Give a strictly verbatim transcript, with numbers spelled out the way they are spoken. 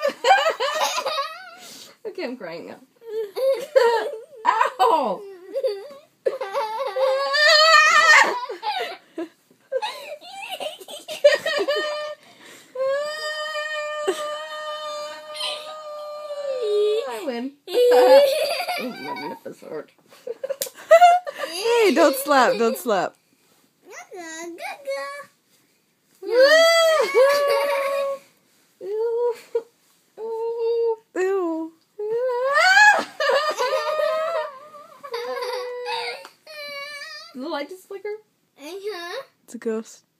Okay, I'm crying now. Ow! I win. Oh, my lip is hurt. Hey, don't slap, don't slap. Ew. Ew. Did the light just flicker? Uh-huh. It's a ghost.